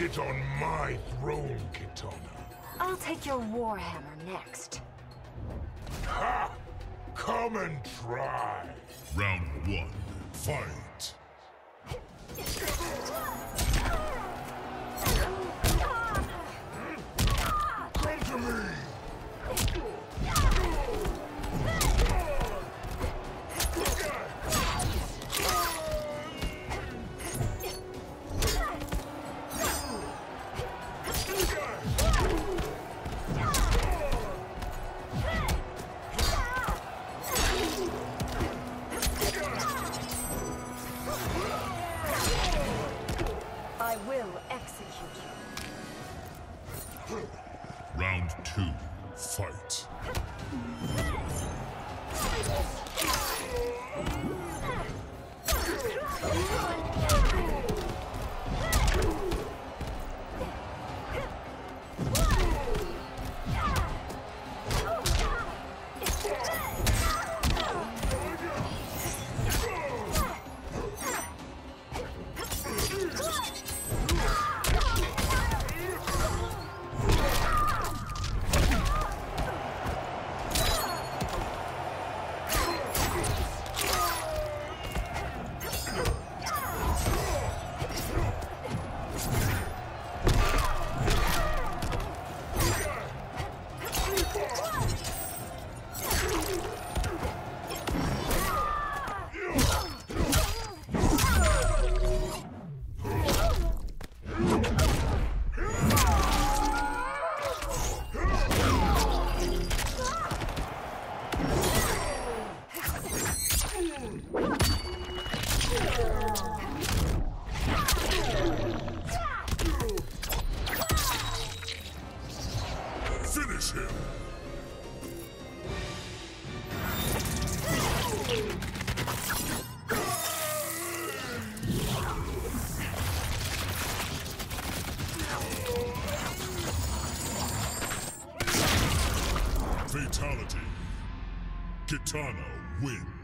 sit on my throne, Kitana. I'll take your Warhammer next. Ha! Come and try. Round 1, fight. Come to me! I will execute you. Round 2, fight. Finish him! Fatality. Kitana wins.